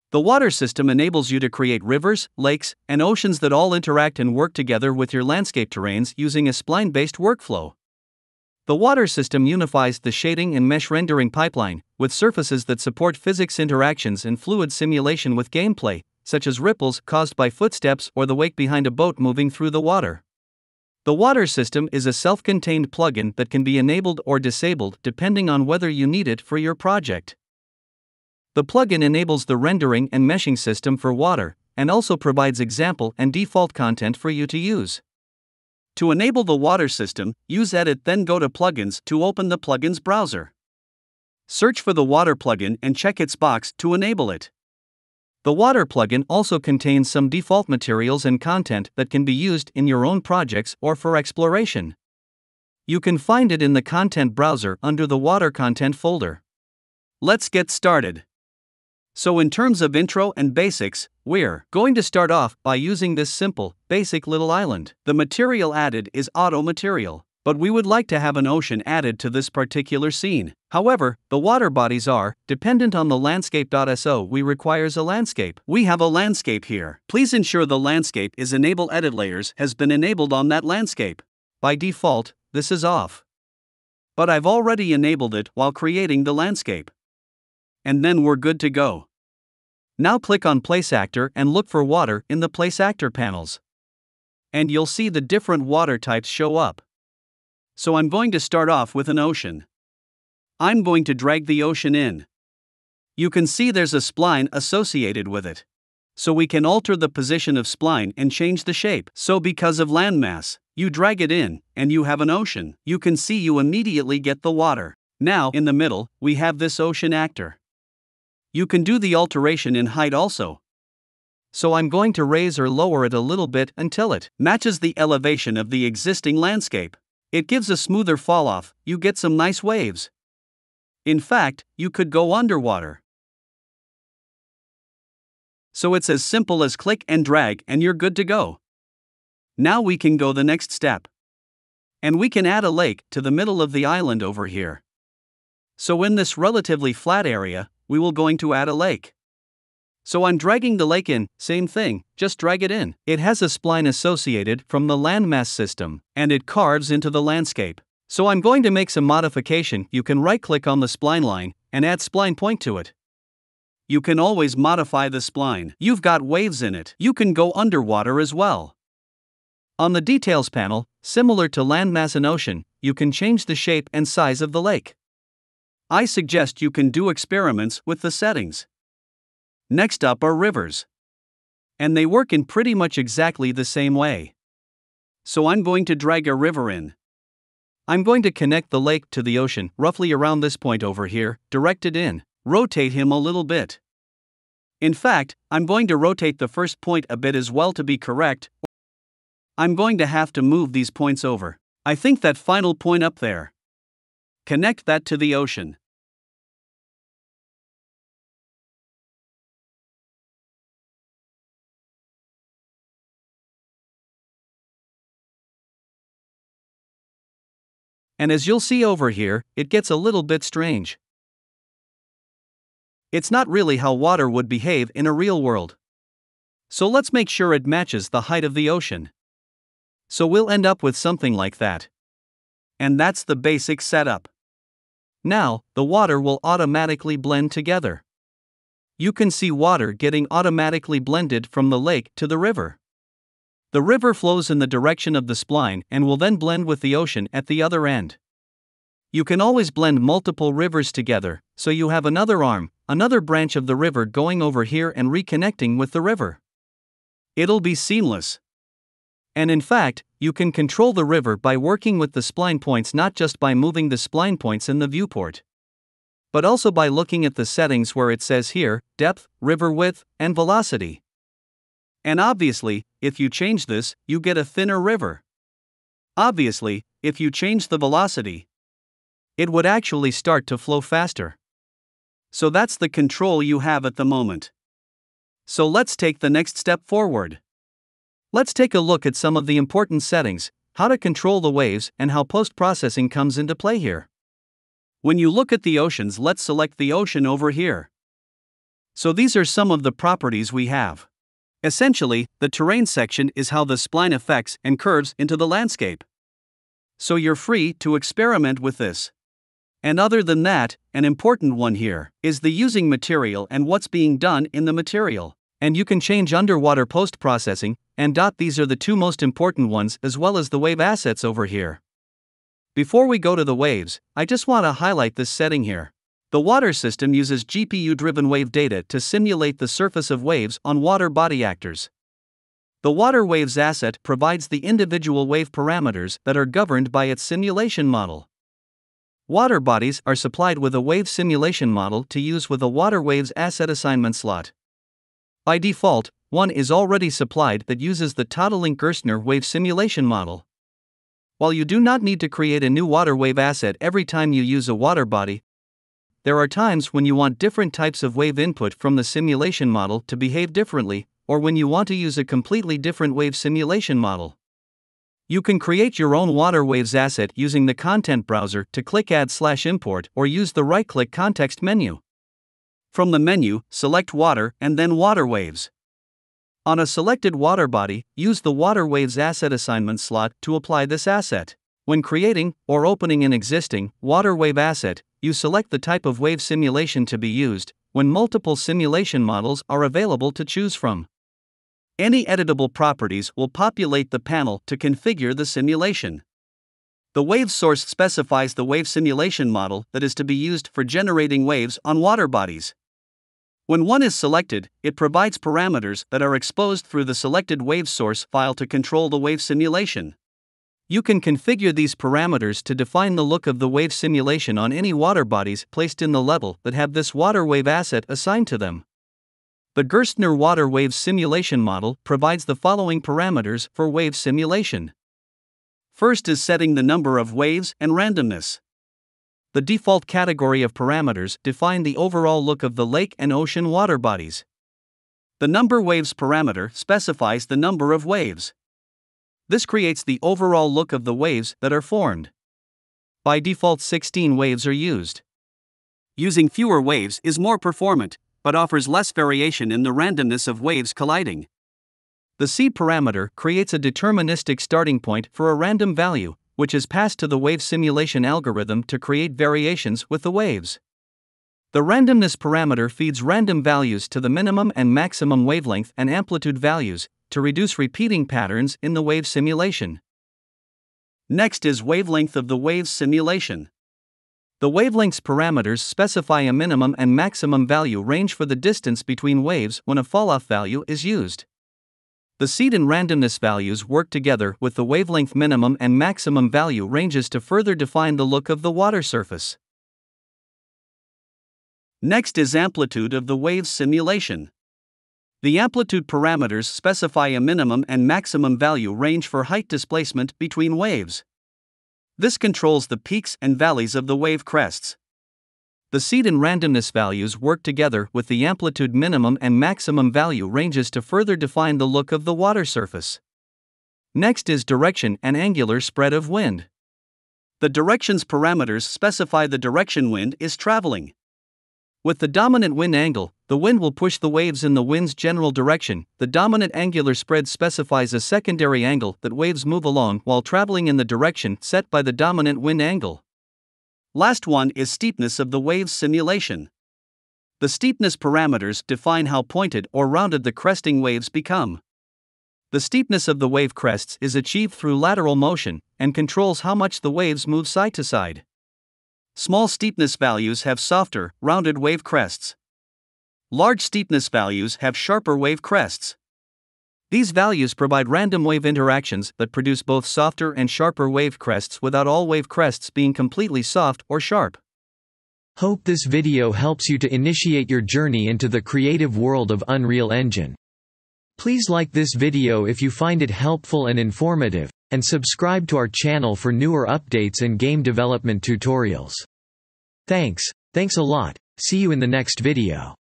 The water system enables you to create rivers, lakes, and oceans that all interact and work together with your landscape terrains using a spline-based workflow. The water system unifies the shading and mesh rendering pipeline, with surfaces that support physics interactions and fluid simulation with gameplay, such as ripples caused by footsteps or the wake behind a boat moving through the water. The water system is a self-contained plugin that can be enabled or disabled depending on whether you need it for your project. The plugin enables the rendering and meshing system for water, and also provides example and default content for you to use. To enable the water system, use Edit, then go to Plugins to open the plugins browser. Search for the water plugin and check its box to enable it. The water plugin also contains some default materials and content that can be used in your own projects or for exploration. You can find it in the content browser under the water content folder. Let's get started. So in terms of intro and basics, we're going to start off by using this simple, basic little island. The material added is auto material, but we would like to have an ocean added to this particular scene. However, the water bodies are dependent on the landscape.so. We requires a landscape. We have a landscape here. Please ensure the landscape is enable edit layers has been enabled on that landscape. By default, this is off. But I've already enabled it while creating the landscape. And then we're good to go. Now click on Place Actor and look for water in the Place Actor panels. And you'll see the different water types show up. So I'm going to start off with an ocean. I'm going to drag the ocean in. You can see there's a spline associated with it. So we can alter the position of spline and change the shape. So because of landmass, you drag it in, and you have an ocean. You can see you immediately get the water. Now, in the middle, we have this ocean actor. You can do the alteration in height also. So I'm going to raise or lower it a little bit until it matches the elevation of the existing landscape. It gives a smoother fall off, you get some nice waves. In fact, you could go underwater. So it's as simple as click and drag and you're good to go. Now we can go the next step. And we can add a lake to the middle of the island over here. So in this relatively flat area, we will going to add a lake. So I'm dragging the lake in, same thing, just drag it in. It has a spline associated from the landmass system, and it carves into the landscape. So I'm going to make some modification. You can right-click on the spline line, and add spline point to it. You can always modify the spline. You've got waves in it. You can go underwater as well. On the Details panel, similar to landmass and ocean, you can change the shape and size of the lake. I suggest you can do experiments with the settings. Next up are rivers. And they work in pretty much exactly the same way. So I'm going to drag a river in. I'm going to connect the lake to the ocean, roughly around this point over here, direct it in, rotate him a little bit. In fact, I'm going to rotate the first point a bit as well to be correct. I'm going to have to move these points over. I think that final point up there. Connect that to the ocean. And as you'll see over here, it gets a little bit strange. It's not really how water would behave in a real world. So let's make sure it matches the height of the ocean. So we'll end up with something like that. And that's the basic setup. Now, the water will automatically blend together. You can see water getting automatically blended from the lake to the river. The river flows in the direction of the spline and will then blend with the ocean at the other end. You can always blend multiple rivers together, so you have another arm, another branch of the river going over here and reconnecting with the river. It'll be seamless. And in fact, you can control the river by working with the spline points, not just by moving the spline points in the viewport, but also by looking at the settings where it says here, depth, river width, and velocity. And obviously, if you change this, you get a thinner river. Obviously, if you change the velocity, it would actually start to flow faster. So that's the control you have at the moment. So let's take the next step forward. Let's take a look at some of the important settings, how to control the waves, and how post-processing comes into play here. When you look at the oceans, let's select the ocean over here. So these are some of the properties we have. Essentially, the terrain section is how the spline affects and curves into the landscape. So you're free to experiment with this. And other than that, an important one here is the using material and what's being done in the material. And you can change underwater post-processing, and these are the two most important ones, as well as the wave assets over here. Before we go to the waves, I just want to highlight this setting here. The water system uses GPU-driven wave data to simulate the surface of waves on water body actors. The water waves asset provides the individual wave parameters that are governed by its simulation model. Water bodies are supplied with a wave simulation model to use with a water waves asset assignment slot. By default, one is already supplied that uses the Toddling-Gerstner wave simulation model. While you do not need to create a new water wave asset every time you use a water body, there are times when you want different types of wave input from the simulation model to behave differently, or when you want to use a completely different wave simulation model. You can create your own water waves asset using the content browser to click Add/Import or use the right-click context menu. From the menu, select Water and then Water Waves. On a selected water body, use the Water Waves Asset Assignment slot to apply this asset. When creating or opening an existing water wave asset, you select the type of wave simulation to be used, when multiple simulation models are available to choose from. Any editable properties will populate the panel to configure the simulation. The wave source specifies the wave simulation model that is to be used for generating waves on water bodies. When one is selected, it provides parameters that are exposed through the selected wave source file to control the wave simulation. You can configure these parameters to define the look of the wave simulation on any water bodies placed in the level that have this water wave asset assigned to them. The Gerstner water wave simulation model provides the following parameters for wave simulation. First is setting the number of waves and randomness. The default category of parameters define the overall look of the lake and ocean water bodies. The number waves parameter specifies the number of waves. This creates the overall look of the waves that are formed. By default, 16 waves are used. Using fewer waves is more performant, but offers less variation in the randomness of waves colliding. The seed parameter creates a deterministic starting point for a random value, which is passed to the wave simulation algorithm to create variations with the waves. The randomness parameter feeds random values to the minimum and maximum wavelength and amplitude values to reduce repeating patterns in the wave simulation. Next is wavelength of the waves simulation. The wavelengths parameters specify a minimum and maximum value range for the distance between waves when a falloff value is used. The seed and randomness values work together with the wavelength minimum and maximum value ranges to further define the look of the water surface. Next is amplitude of the waves simulation. The amplitude parameters specify a minimum and maximum value range for height displacement between waves. This controls the peaks and valleys of the wave crests. The seed and randomness values work together with the amplitude minimum and maximum value ranges to further define the look of the water surface. Next is direction and angular spread of wind. The directions parameters specify the direction wind is traveling. With the dominant wind angle, the wind will push the waves in the wind's general direction. The dominant angular spread specifies a secondary angle that waves move along while traveling in the direction set by the dominant wind angle. Last one is steepness of the waves simulation. The steepness parameters define how pointed or rounded the cresting waves become. The steepness of the wave crests is achieved through lateral motion and controls how much the waves move side to side. Small steepness values have softer, rounded wave crests. Large steepness values have sharper wave crests. These values provide random wave interactions that produce both softer and sharper wave crests without all wave crests being completely soft or sharp. Hope this video helps you to initiate your journey into the creative world of Unreal Engine. Please like this video if you find it helpful and informative, and subscribe to our channel for newer updates and game development tutorials. Thanks a lot. See you in the next video.